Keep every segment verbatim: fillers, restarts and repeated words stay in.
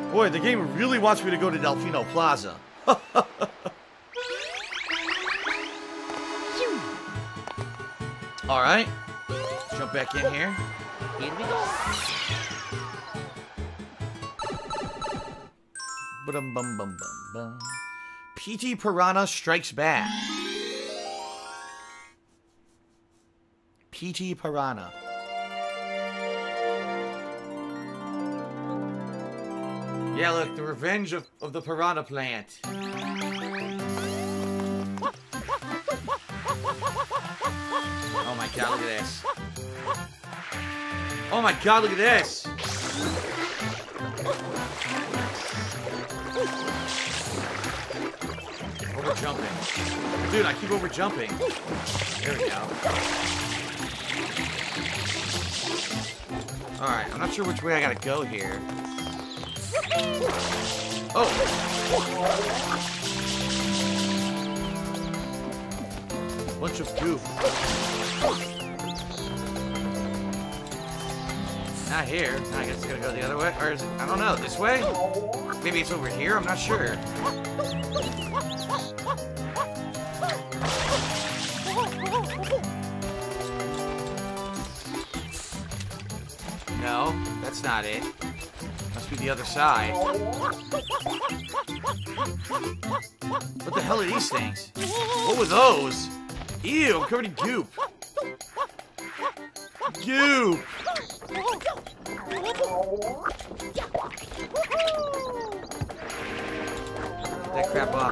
Boy, the game really wants me to go to Delfino Plaza. Alright. Jump back in here. Here we go. Ba-dum bum bum bum bum. P T Piranha Strikes Back. P T Piranha. Yeah, look, the revenge of, of the piranha plant. Oh my god, look at this. Oh my god, look at this. Over jumping. Dude, I keep over jumping. There we go. Alright, I'm not sure which way I gotta go here. Oh! Bunch of goop. Not here. I guess it's gonna go the other way. Or is it, I don't know, this way? Maybe it's over here? I'm not sure. No, that's not it. Must be the other side. What the hell are these things? What were those? Ew, I'm covered in goop. Goop! Get that crap off.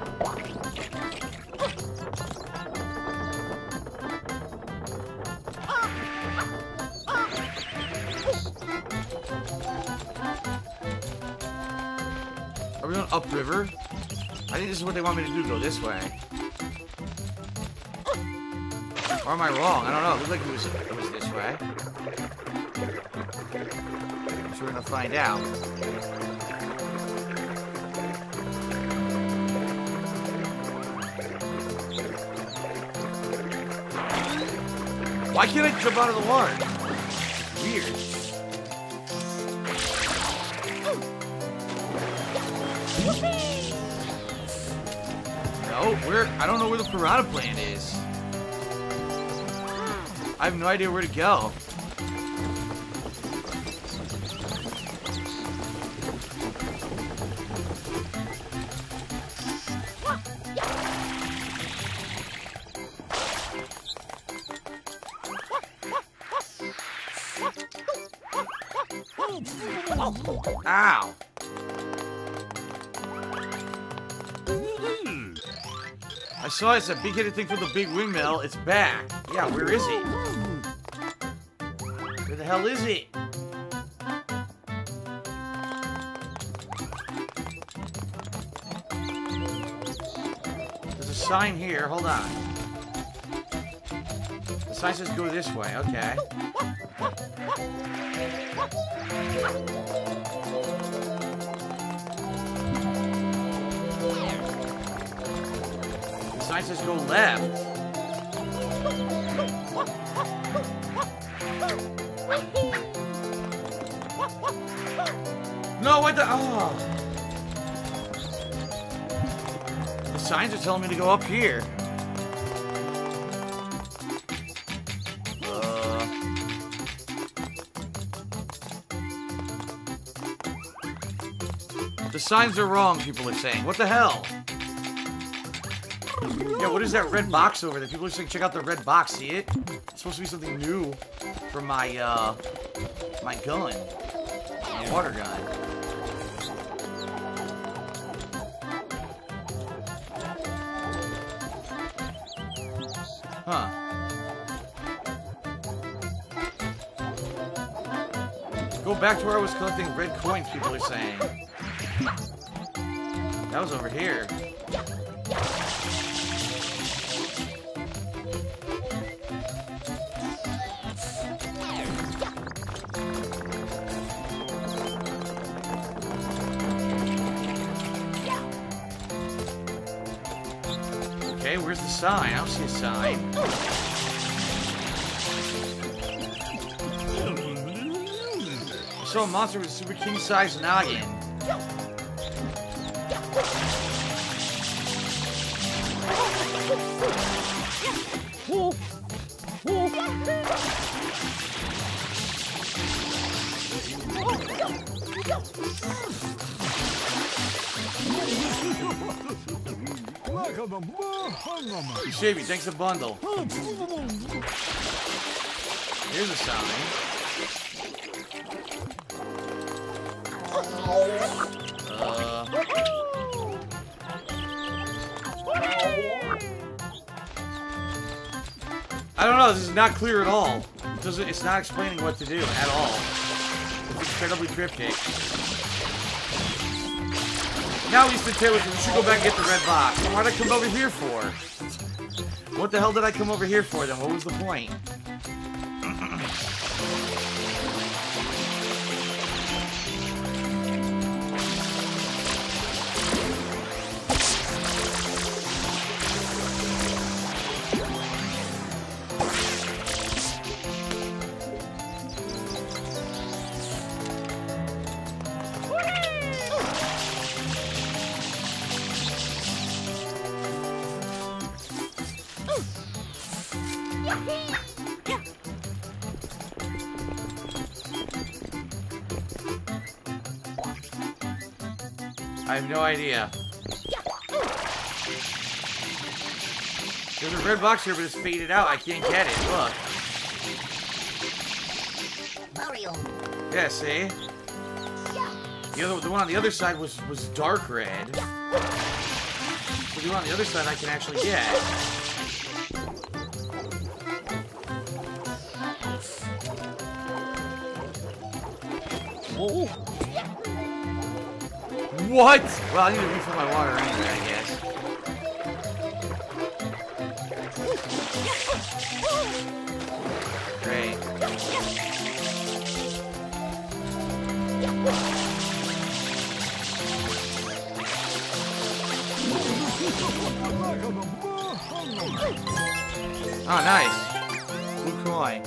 Are we going upriver? I think this is what they want me to do, go this way. Or am I wrong? I don't know. It looked like it was, it was this way. So we're going to find out. Why can't I jump out of the water? Weird. No, where? I don't know where the piranha plant is. I have no idea where to go. Ow! I saw it's a big-headed thing from the big windmill. It's back. Yeah, where is it? Where the hell is it? There's a sign here. Hold on. The sign says go this way. Okay. The sign says go left. No, what the? Oh. The signs are telling me to go up here. Uh. The signs are wrong, people are saying. What the hell? Yeah, what is that red box over there? People are saying check out the red box. See it? It's supposed to be something new for my, uh, my gun. My water gun. Huh. Go back to where I was collecting red coins, people are saying. That was over here. Okay, where's the sign? I don't see a sign. The saw a monster with a super king-sized noggin. Shavy, thanks a bundle. Here's a sign. Uh, I don't know, this is not clear at all. It doesn't, it's not explaining what to do at all. It's incredibly cryptic. Now he's the tailor, we should go back and get the red box. What did I come over here for? What the hell did I come over here for then? What was the point? I have no idea. There's a red box here, but it's faded out. I can't get it. Look. Mario. Yeah, see? The other, the one on the other side was was dark red. So the one on the other side I can actually get. Whoa. What? Well, I need to refill my water anyway, I guess. Great. Oh, nice. Blue coin.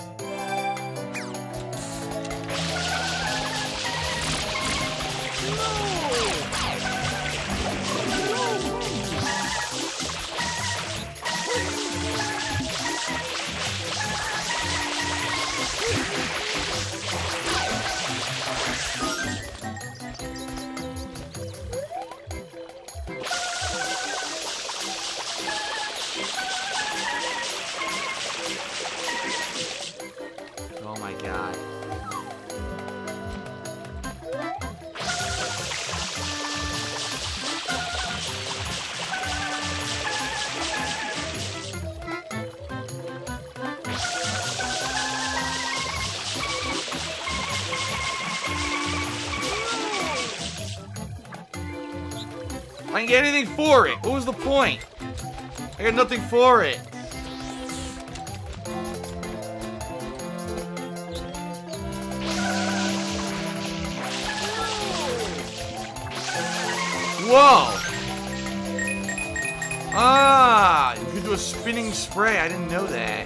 Oh my god. I didn't get anything for it. What was the point? I got nothing for it. Whoa! Ah! You could do a spinning spray. I didn't know that.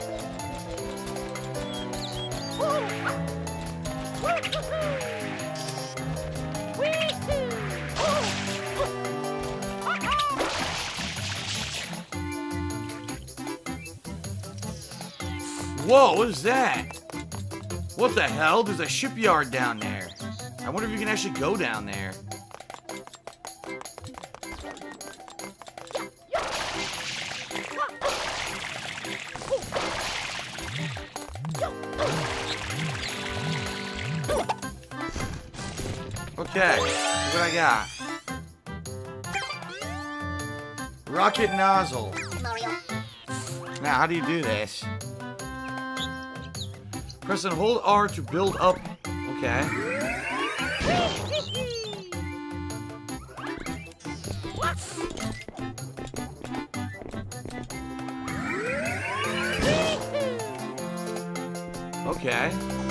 Whoa, what is that? What the hell? There's a shipyard down there. I wonder if you can actually go down there. Okay, look what I got. Rocket nozzle. Now, how do you do this? Press and hold R to build up. Okay. Okay.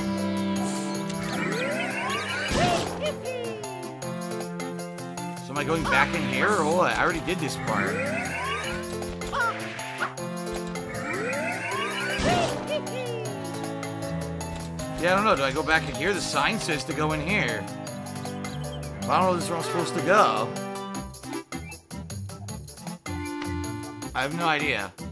So am I going back in here or what? I already did this part. Yeah, I don't know. Do I go back in here? The sign says to go in here. I don't know if this is where I'm supposed to go. I have no idea.